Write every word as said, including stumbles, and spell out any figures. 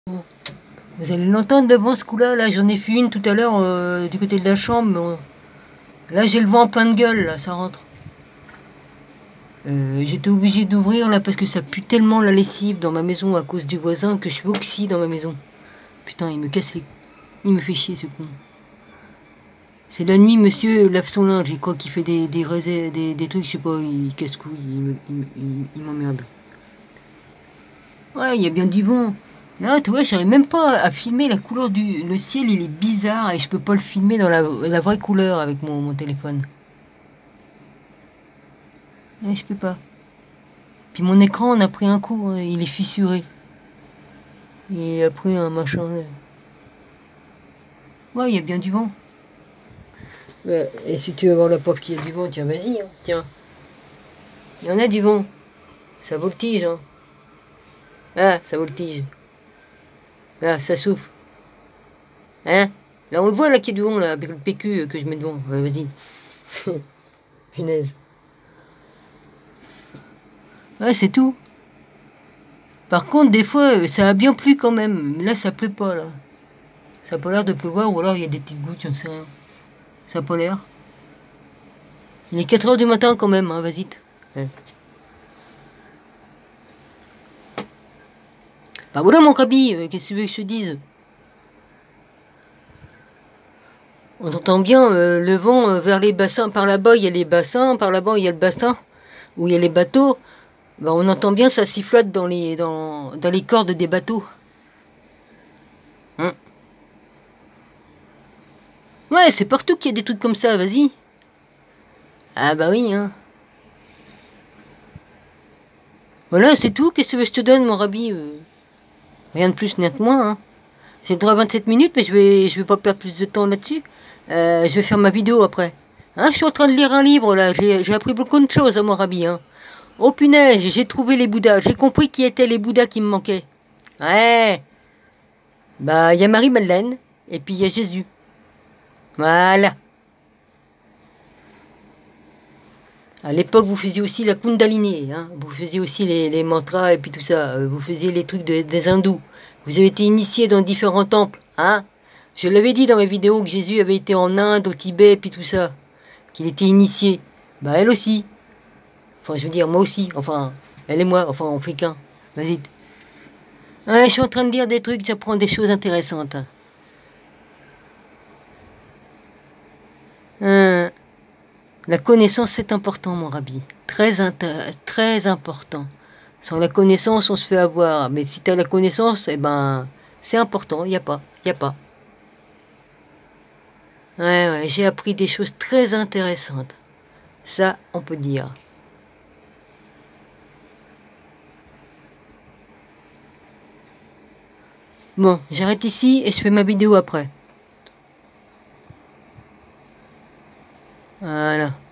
Bon. Vous allez l'entendre le vent ce coup-là, là, j'en ai fait une tout à l'heure euh, du côté de la chambre. Bon. Là j'ai le vent en plein de gueule, là, ça rentre. Euh, J'étais obligé d'ouvrir là parce que ça pue tellement la lessive dans ma maison à cause du voisin que je suis oxy dans ma maison. Putain, il me casse les... Il me fait chier ce con. C'est la nuit, monsieur lave son linge, je crois qu'il fait des, des, des, des, des trucs, je sais pas, il casse couille, il m'emmerde. Ouais, il y a bien du vent. Là, tu vois, j'arrive même pas à filmer la couleur du... Le ciel, il est bizarre et je peux pas le filmer dans la, la vraie couleur avec mon, mon téléphone. Ouais, je peux pas. Puis mon écran, on a pris un coup, hein, il est fissuré. Il a pris un machin. Ouais, il y a bien du vent. Ouais, et si tu veux voir la preuve qu'il y a du vent, tiens, vas-y, hein, tiens. Il y en a du vent. Ça voltige, hein. Ah, ça voltige. Là, ça souffle. Hein? Là, on le voit, là, qu'il y a du vent, là, avec le P Q que je mets devant. Ouais, vas-y. Punaise. Ouais, c'est tout. Par contre, des fois, ça a bien plu quand même. Là, ça pleut pas, là. Ça a pas l'air de pleuvoir, ou alors il y a des petites gouttes, j'en sais rien. Ça a pas l'air. Il est quatre heures du matin quand même, hein, vas-y. Ouais. Bah voilà mon Kaby, euh, qu'est-ce que tu veux que je te dise? On entend bien euh, le vent euh, vers les bassins. Par là-bas, il y a les bassins, par là-bas, il y a le bassin, où il y a les bateaux. Bah, on entend bien ça sifflote dans les, dans, dans les cordes des bateaux. Hein? Ouais, c'est partout qu'il y a des trucs comme ça, vas-y. Ah bah oui, hein. Voilà, c'est tout, qu'est-ce que je te donne, mon Rabbi? euh, Rien de plus, rien de moins, hein. J'ai le droit à vingt-sept minutes, mais je vais, je vais pas perdre plus de temps là-dessus. Euh, je vais faire ma vidéo après. Hein, je suis en train de lire un livre, là. J'ai appris beaucoup de choses à mon Rabbi, hein. Oh punaise, j'ai trouvé les Bouddhas. J'ai compris qui étaient les Bouddhas qui me manquaient. Ouais. Bah, il y a Marie-Madeleine, et puis il y a Jésus. Voilà. À l'époque, vous faisiez aussi la Kundalini, hein. Vous faisiez aussi les, les mantras et puis tout ça. Vous faisiez les trucs de, des hindous. Vous avez été initié dans différents temples, hein. Je l'avais dit dans mes vidéos que Jésus avait été en Inde, au Tibet et puis tout ça. Qu'il était initié. Bah, elle aussi. Enfin, je veux dire, moi aussi. Enfin, elle et moi. Enfin, on fait qu'un. Vas-y. Ouais, je suis en train de dire des trucs, j'apprends des choses intéressantes. Hein. La connaissance, c'est important, mon Rabbi. Très, très important. Sans la connaissance, on se fait avoir. Mais si tu as la connaissance, eh ben, c'est important. Il n'y a pas. Il n'y a pas. Ouais, ouais, j'ai appris des choses très intéressantes. Ça, on peut dire. Bon, j'arrête ici et je fais ma vidéo après. Voilà.